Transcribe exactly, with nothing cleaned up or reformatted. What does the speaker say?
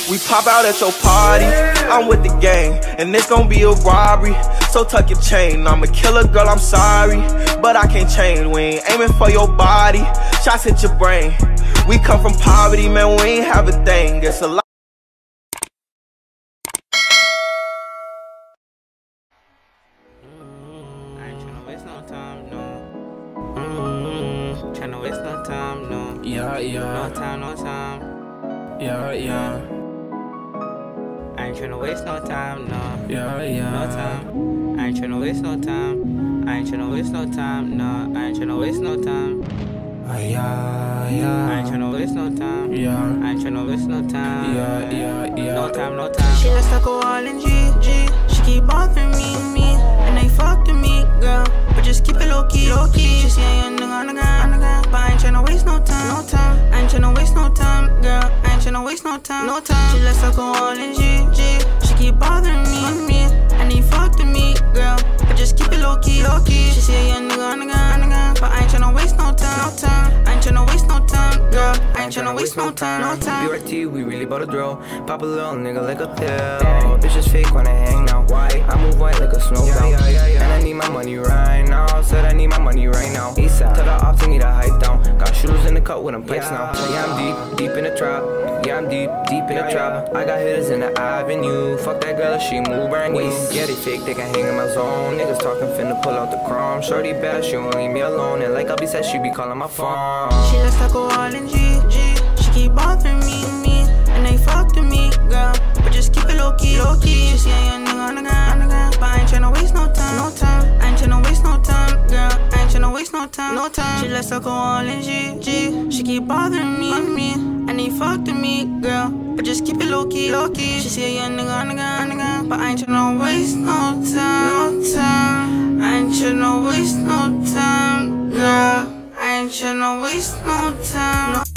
We pop out at your party, I'm with the gang, and it's gon' be a robbery. So tuck your chain, I'm a killer girl, I'm sorry, but I can't change. We ain't aiming for your body, shots hit your brain. We come from poverty, man, we ain't have a thing. It's a lot. I ain't tryna waste no time, no. Mm-hmm. Tryna waste no time, no. Yeah, yeah. No time, no time. Yeah, yeah. I ain't tryna waste no time, no. Yeah, yeah. No time. I ain't tryna waste no time. I ain't tryna waste no time, no. I ain't tryna waste no time. Ah, yeah, yeah. I ain't tryna waste no time. Yeah. I ain't tryna waste no time. Yeah, yeah, yeah. No time, no time. She lets her go all in G, G. She keep bothering me, me. And they fucked with me, girl. But just keep it low key, low key. She see a young nigga on the ground, on the ground. But I ain't tryna waste no time, no time. I ain't tryna waste no time, girl. I ain't tryna waste no time, no time. She lets her go all in G, G. She keep bothering me, me. And they fucked with me, girl. But just keep it low key, low key. She see a young nigga on the ground, on the ground. But I ain't tryna waste no time, no time. I ain't tryna waste no time, girl. I ain't tryna waste no time, no time. B R T, we really bout to throw. Pop a little nigga like a pill. Bitches fake when I hang now. Why? I move white like a snowflake. Yeah, yeah, yeah. And I need my money right now. Said I need my money right now. ASAP. Tell the ops I need a hike down. Got shooters in the cut with them pipes now. Yeah, I'm deep, deep in the trap. Yeah, I'm deep, deep in the trap. I got hitters in the avenue. Fuck that girl if she move brand new. Yeah, they fake, they can hang in my zone. Niggas talking finna pull out the chrome. Shorty bad, she won't leave me alone. And like Abby said, she be calling my phone. She lets her go all in G, G. She keep bothering me, me. And they fucked with me, girl. But just keep it low key, low key. She see a young nigga on the ground, on the ground. But I ain't tryna waste no time, no time. I ain't tryna waste no time, girl. I ain't tryna waste no time, no time. She lets her go all in G, G. She keep bothering me, me. And they fucked with me, girl. But just keep it low key, low key. She see a young nigga on the ground, on the ground. But I ain't tryna waste no time, no time. I ain't tryna waste no time, girl. I ain't tryna waste no time. No